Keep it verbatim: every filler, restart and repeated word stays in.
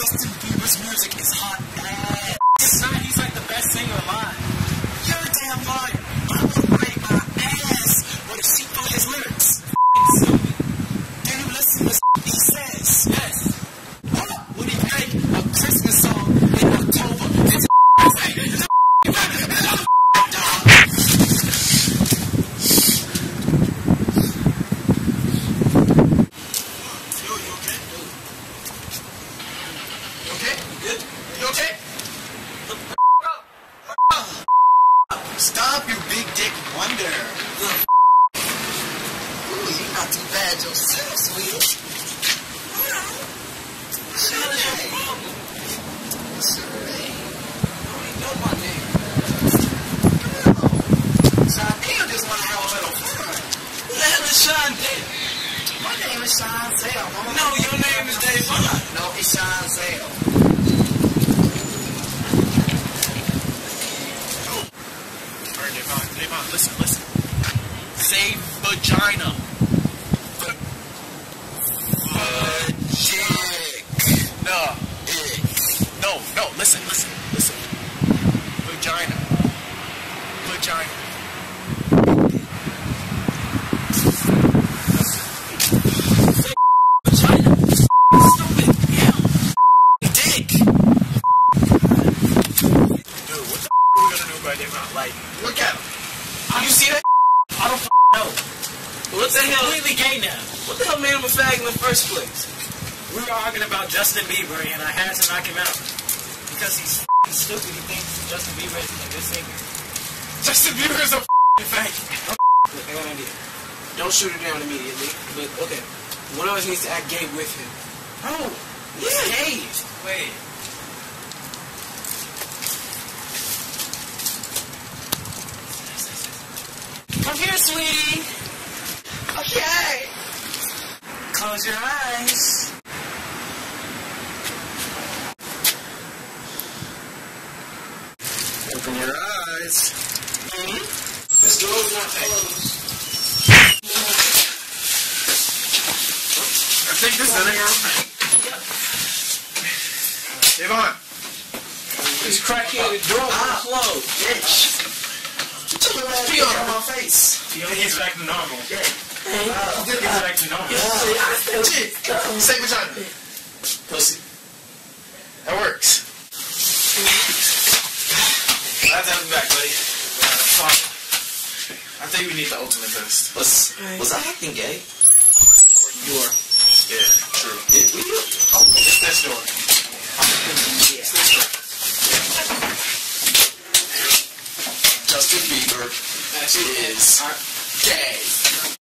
Justin Bieber's music is hot ass. It's not. He's like the best singer alive. You're a damn liar. I would break my ass with a sheet for his lyrics. Stupid. Can you listen to what he says? Yes. What would he make a Christmas song in October? It's stop, you big dick wonder. Ooh, you not too bad yourself, sweetie. Sure ain't. Sure ain't. You don't even know my name. Sean Dale just want to have a little fun. Who the hell is Sean Dale? My name is Sean Zale. No, your name is Dave Hunt. No, it's Sean Zale. Devon, listen, listen. Say vagina. V- Vajik. No. Ick. No, no, listen, listen, listen. Vagina. Vagina. Say vagina. Stupid. Yeah. Dick. Dude, what the f*** are we gonna do about Devon? Like, look at him. You see that? I don't know. What the hell? Completely gay now. What the hell made him a fag in the first place? We were arguing about Justin Bieber, and I had to knock him out because he's f***ing stupid. He thinks Justin Bieber is a good singer. Justin Bieber is a f***ing fag. Look, I got an idea. Don't shoot it down immediately, but okay. One of us needs to act gay with him. Oh, yeah, gay. Wait. Come here, sweetie. Okay. Close your eyes. Open your eyes. Mm-hmm. This door is not closed. I think this is it. Devon. This crackhead door won't close, bitch. Pee on my face. He gets back to normal. Yeah. Uh, he gets back to normal. Yeah. Shit. Say vagina. Pussy. That works. Glad to have you back, buddy. I think we need the ultimate test. Was, was I acting gay? You are. Yeah, true. Did we? Oh, it's this door. Yeah. It's this door. Justin Bieber is gay.